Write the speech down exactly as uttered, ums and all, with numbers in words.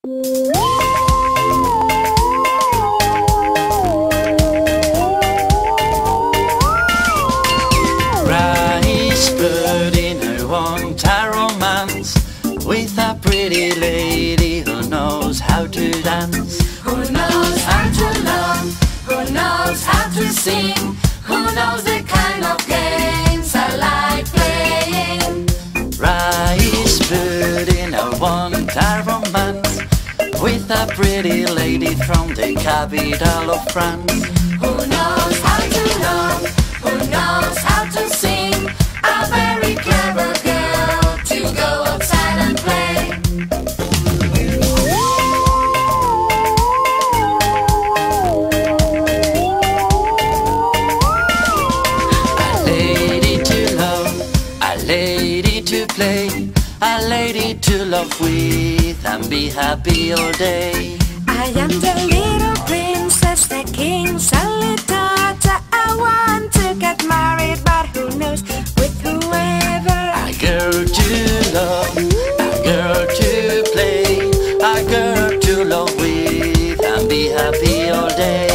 Rice pudding, I want a romance with a pretty lady who knows how to dance, Who knows how to love, who knows how to sing, who knows the kind of games I like playing. Rice pudding, I want a romance with a pretty lady from the capital of France. Who knows how to love, who knows how to sing, a very clever girl to go outside and play. A lady to love, a lady to play, a lady to love with and be happy all day. I am the little princess, the king's only daughter. I want to get married, but who knows with whoever. A girl to love, a girl to play, a girl to love with and be happy all day.